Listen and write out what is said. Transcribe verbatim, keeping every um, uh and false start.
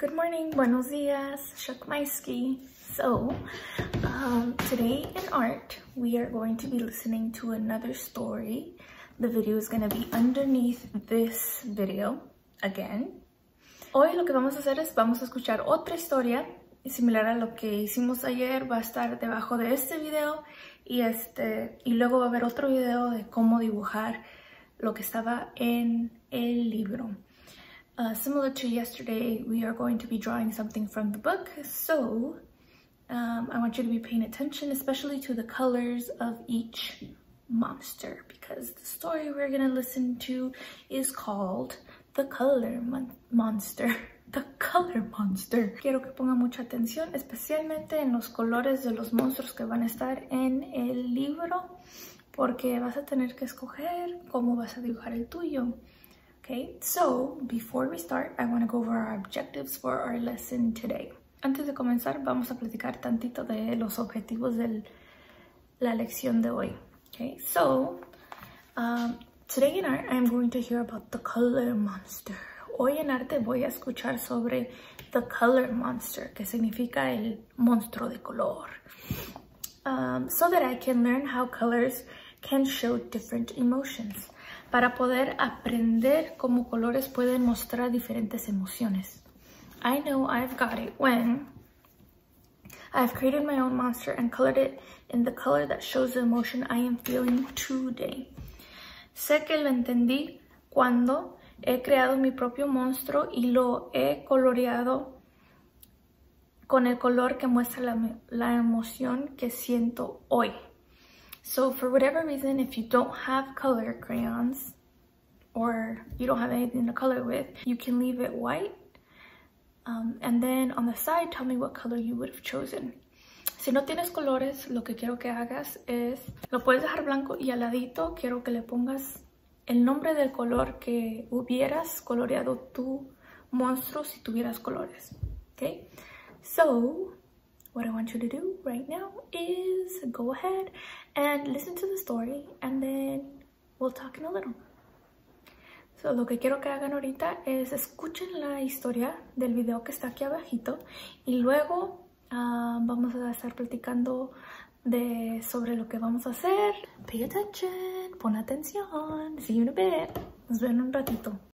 Good morning, buenos dias, Shakmaisky. So, um, today in art, we are going to be listening to another story. The video is going to be underneath this video again. Hoy lo que vamos a hacer es, vamos a escuchar otra historia similar a lo que hicimos ayer. Va a estar debajo de este video y, este, y luego va a haber otro video de cómo dibujar lo que estaba en el libro. Uh, similar to yesterday, we are going to be drawing something from the book, so um, I want you to be paying attention, especially to the colors of each monster, because the story we're going to listen to is called The Color Mon Monster. The Color Monster. Quiero que pongan mucha atención, especialmente en los colores de los monstruos que van a estar en el libro, porque vas a tener que escoger cómo vas a dibujar el tuyo. Okay, so before we start, I want to go over our objectives for our lesson today. Antes de comenzar, vamos a platicar tantito de los objetivos de la lección de hoy. Okay, so um, today in art, I'm going to hear about the color monster. Hoy en arte voy a escuchar sobre the color monster, que significa el monstruo de color. Um, so that I can learn how colors can show different emotions. Para poder aprender cómo colores pueden mostrar diferentes emociones. I know I've got it when I've created my own monster and colored it in the color that shows the emotion I am feeling today. Sé que lo entendí cuando he creado mi propio monstruo y lo he coloreado con el color que muestra la, la emoción que siento hoy. So for whatever reason, if you don't have color crayons or you don't have anything to color with, you can leave it white. Um, and then on the side, tell me what color you would have chosen. Si no tienes colores, lo que quiero que hagas es, lo puedes dejar blanco y al ladito quiero que le pongas el nombre del color que hubieras coloreado tu monstruo si tuvieras colores. Okay? So, what I want you to do right now is go ahead and listen to the story and then we'll talk in a little. So, lo que quiero que hagan ahorita es escuchen la historia del video que está aquí abajito y luego uh, vamos a estar platicando de, sobre lo que vamos a hacer. Pay attention, pon atención. See you in a bit. Nos vemos en un ratito.